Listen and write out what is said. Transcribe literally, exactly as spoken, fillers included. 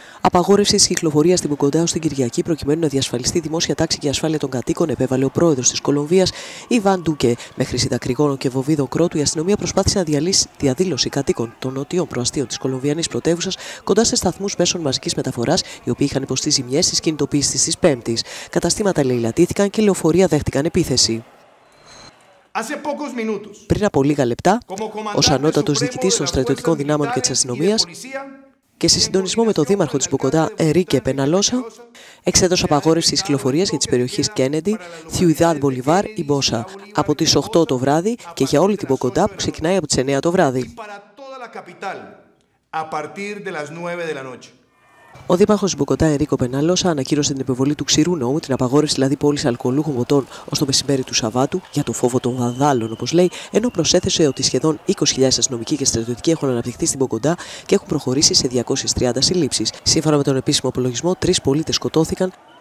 Απαγόρευση τη κυκλοφορία στην Μπογκοντά ως την Κυριακή προκειμένου να διασφαλιστεί δημόσια τάξη και ασφάλεια των κατοίκων επέβαλε ο πρόεδρος της Κολομβίας, Ιβάν Ντούκε. Με χρήση δακρυγόνων και βοβίδων κρότου, η αστυνομία προσπάθησε να διαλύσει διαδήλωση κατοίκων των νοτιών προαστίων της Κολομβιανής πρωτεύουσας κοντά σε σταθμούς μέσων μαζικής μεταφοράς, οι οποίοι είχαν υποστεί ζημιές στις κινητοποιήσεις της Πέμπτης. Καταστήματα λαιλατήθηκαν και λεωφορεία δέχτηκαν επίθεση. Πριν από λίγα λεπτά, ως ανώτατος διοικητής των στρατιωτικών δυνάμεων και της αστυνομίας και σε συντονισμό με τον δήμαρχο της Μπογκοντά, Ενρίκε Πεναλόσα, εξέδωσε απαγόρευση της κυκλοφορίας για τις περιοχές Κέννεντι, Ciudad Bolívar ή Μπόσα από τις οκτώ το βράδυ και για όλη την Μπογκοντά που ξεκινάει από τις εννέα το βράδυ. Ο δήμαρχος της Μπογκοντά, Ενρίκο Πεναλόσα, ανακοίνωσε την επιβολή του ξηρού νόμου, την απαγόρευση δηλαδή πώληση αλκοολούχων ποτών ως το μεσημέρι του Σαββάτου, για το φόβο των βανδάλων, όπως λέει, ενώ προσέθεσε ότι σχεδόν είκοσι χιλιάδες αστυνομικοί και στρατιωτικοί έχουν αναπτυχθεί στην Μπογκοντά και έχουν προχωρήσει σε διακόσιες τριάντα συλλήψεις. Σύμφωνα με τον επίσημο απολογισμό, τρεις πολίτες σκοτώθηκαν